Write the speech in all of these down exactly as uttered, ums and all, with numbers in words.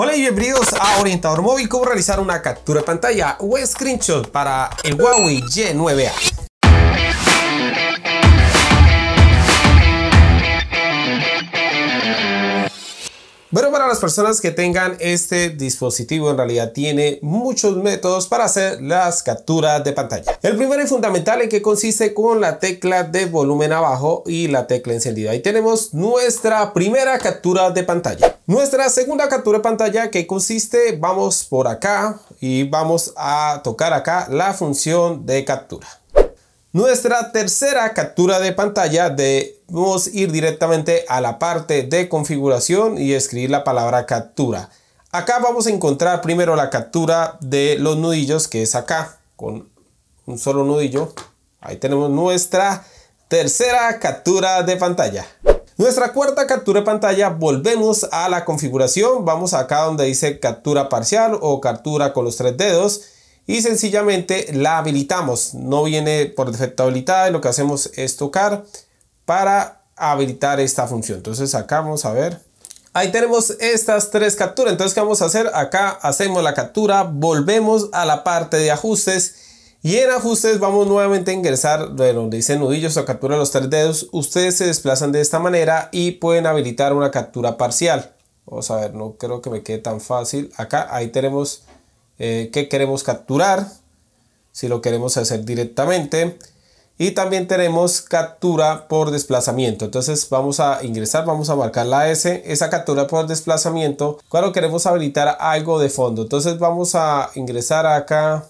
Hola y bienvenidos a Orientador Móvil. Cómo realizar una captura de pantalla o screenshot para el Huawei Y nueve A. Bueno, para las personas que tengan este dispositivo, en realidad tiene muchos métodos para hacer las capturas de pantalla. El primero y fundamental, en que consiste con la tecla de volumen abajo y la tecla encendida. Ahí tenemos nuestra primera captura de pantalla. Nuestra segunda captura de pantalla, que consiste, vamos por acá y vamos a tocar acá la función de captura. Nuestra tercera captura de pantalla, debemos ir directamente a la parte de configuración y escribir la palabra captura. Acá vamos a encontrar primero la captura de los nudillos, que es acá con un solo nudillo. Ahí tenemos nuestra tercera captura de pantalla. Nuestra cuarta captura de pantalla, volvemos a la configuración, vamos acá donde dice captura parcial o captura con los tres dedos. Y sencillamente la habilitamos, no viene por defecto habilitada, y lo que hacemos es tocar para habilitar esta función. Entonces acá vamos a ver, ahí tenemos estas tres capturas. Entonces, ¿qué vamos a hacer? Acá hacemos la captura, volvemos a la parte de ajustes y en ajustes vamos nuevamente a ingresar donde dice nudillos o captura de los tres dedos. Ustedes se desplazan de esta manera y pueden habilitar una captura parcial. Vamos a ver, no creo que me quede tan fácil. Acá, ahí tenemos Eh, que queremos capturar, si lo queremos hacer directamente, y también tenemos captura por desplazamiento. Entonces vamos a ingresar, vamos a marcar la S, esa captura por desplazamiento cuando queremos habilitar algo de fondo. Entonces vamos a ingresar acá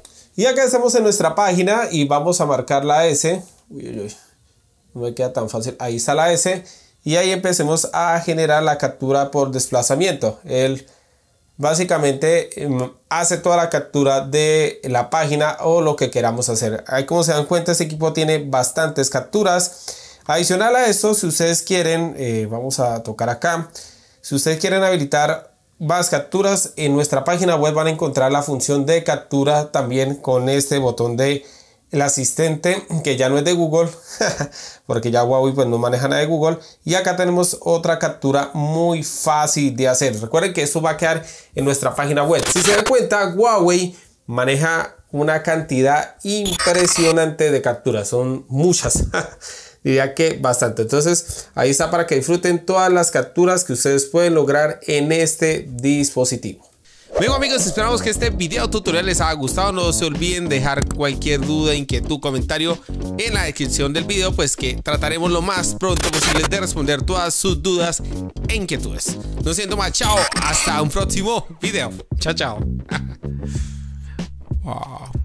y acá estamos en nuestra página y vamos a marcar la S. Uy, uy, uy. No me queda tan fácil. Ahí está la S y ahí empecemos a generar la captura por desplazamiento. El Básicamente hace toda la captura de la página o lo que queramos hacer. Ahí, como se dan cuenta, este equipo tiene bastantes capturas. Adicional a esto, si ustedes quieren, eh, vamos a tocar acá. Si ustedes quieren habilitar más capturas, en nuestra página web van a encontrar la función de captura también con este botón de el asistente, que ya no es de Google porque ya Huawei pues no maneja nada de Google. Y acá tenemos otra captura muy fácil de hacer. Recuerden que esto va a quedar en nuestra página web. Si se dan cuenta, Huawei maneja una cantidad impresionante de capturas, son muchas diría que bastante. Entonces ahí está para que disfruten todas las capturas que ustedes pueden lograr en este dispositivo. Bueno, amigos, esperamos que este video tutorial les haya gustado. No se olviden dejar cualquier duda, inquietud, comentario en la descripción del video, pues que trataremos lo más pronto posible de responder todas sus dudas e inquietudes. No siento más, chao, hasta un próximo video. Chao, chao. Wow.